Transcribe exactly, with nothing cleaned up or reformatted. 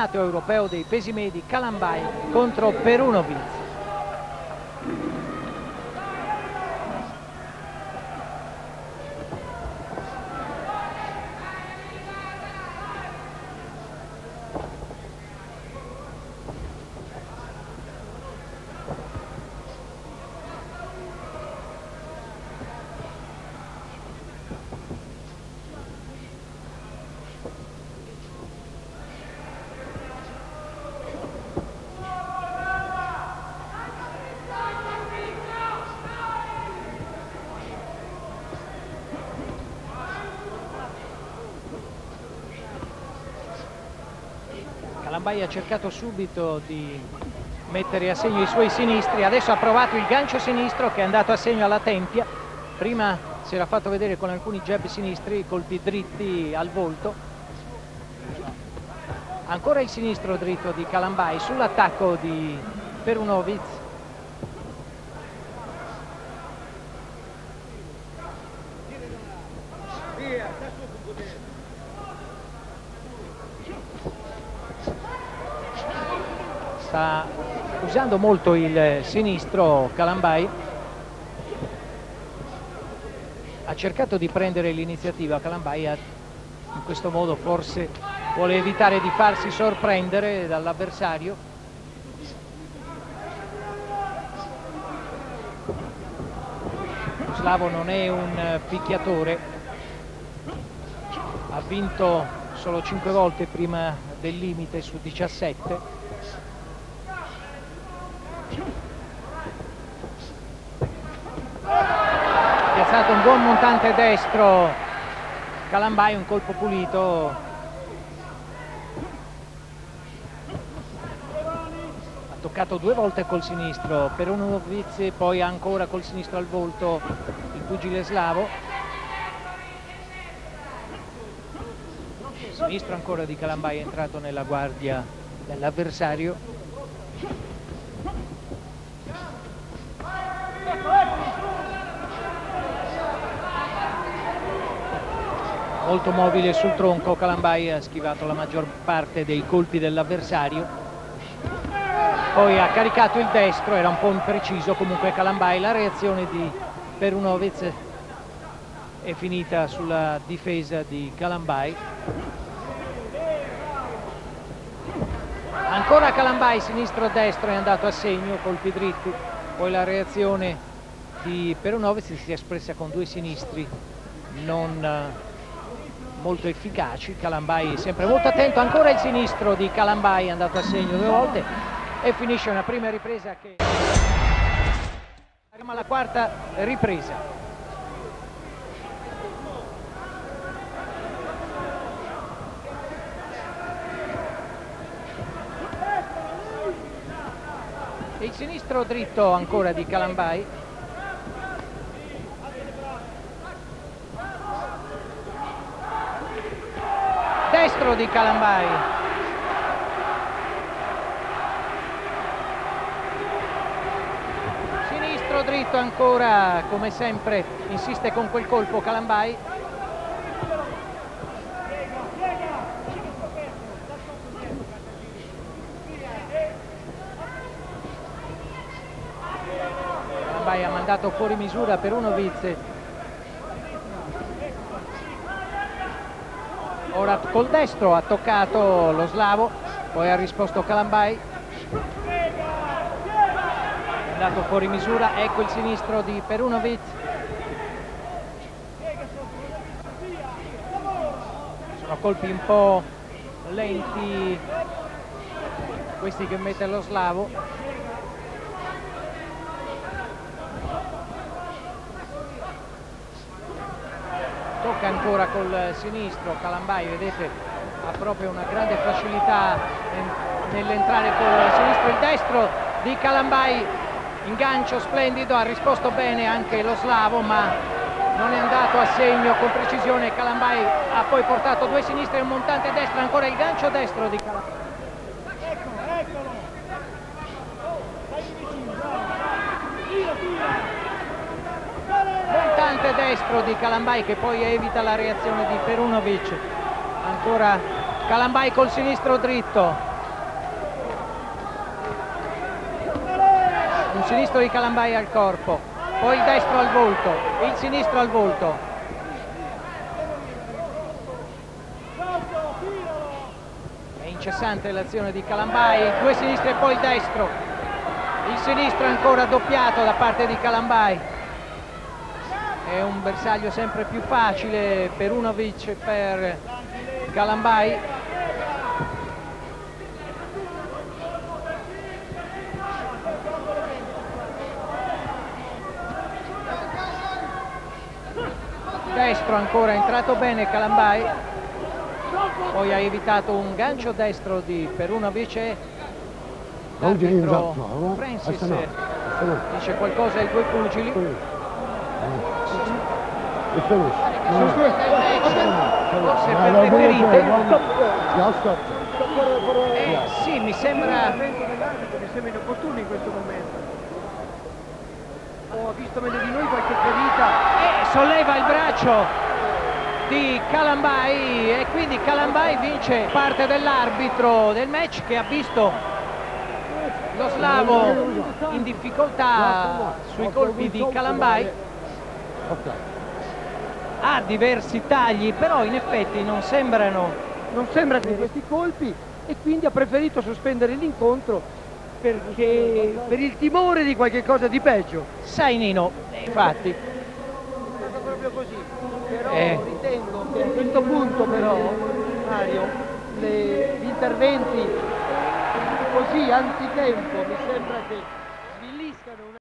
campionato europeo dei pesi medi, Kalambai contro Perunovic. Kalambai ha cercato subito di mettere a segno i suoi sinistri, adesso ha provato il gancio sinistro che è andato a segno alla tempia, prima si era fatto vedere con alcuni jab sinistri, colpi dritti al volto. Ancora il sinistro dritto di Kalambai sull'attacco di Perunovic. Sta usando molto il sinistro Kalambai, ha cercato di prendere l'iniziativa. Kalambai in questo modo forse vuole evitare di farsi sorprendere dall'avversario. Lo slavo non è un picchiatore, ha vinto solo cinque volte prima del limite su diciassette. Piazzato un buon montante destro Kalambai, un colpo pulito. Ha toccato due volte col sinistro Perunovic, poi ancora col sinistro al volto il pugile slavo. Il sinistro ancora di Kalambai è entrato nella guardia dell'avversario. Molto mobile sul tronco, Kalambai ha schivato la maggior parte dei colpi dell'avversario, poi ha caricato il destro, era un po' impreciso comunque Kalambai. La reazione di Perunovic è finita sulla difesa di Kalambai. Ancora Kalambai, sinistro-destro, è andato a segno, colpi dritti, poi la reazione di Perunovic si è espressa con due sinistri non molto efficaci. Kalambai è sempre molto attento, ancora il sinistro di Kalambai è andato a segno due volte e finisce una prima ripresa che arriviamo alla quarta ripresa. Il sinistro dritto ancora di Kalambai. Destro di Kalambai. Sinistro dritto ancora, come sempre insiste con quel colpo Kalambai. Kalambai ha mandato fuori misura Perunovic. Ora col destro ha toccato lo slavo, poi ha risposto Kalambai, è andato fuori misura. Ecco il sinistro di Perunovic. Sono colpi un po' lenti questi che mette lo slavo. Tocca ancora col sinistro Kalambai, vedete ha proprio una grande facilità nell'entrare col sinistro. Il destro di Kalambai, ingancio splendido, ha risposto bene anche lo slavo ma non è andato a segno con precisione. Kalambai ha poi portato due sinistri e un montante destra, ancora il gancio destro di Kalambai. Montante destro di Kalambai che poi evita la reazione di Perunovic. Ancora Kalambai col sinistro dritto, sinistro di Calambai al corpo, poi il destro al volto, il sinistro al volto. È incessante l'azione di Calambai, due sinistri e poi il destro. Il sinistro ancora doppiato da parte di Calambai. È un bersaglio sempre più facile per Perunovic e per Calambai. Destro ancora, è entrato bene Calambai, poi ha evitato un gancio destro di Perunovic e l'arbitro Francis dice qualcosa ai due pugili. Forse per le ferite. Eh, sì, mi sembra mi sembra inopportuno in questo momento. Ho visto meglio di noi qualche ferita. E solleva il braccio di Calambai e quindi Calambai vince parte dell'arbitro del match, che ha visto lo slavo in difficoltà sui colpi di Calambai. Ha diversi tagli, però in effetti non sembrano non sembra che questi colpi, e quindi ha preferito sospendere l'incontro perché per il timore di qualche cosa di peggio. Sai Nino, infatti È stato proprio così, però Eh. ritengo che a questo punto però, Mario, le- gli interventi così anzitempo mi sembra che sviliscano una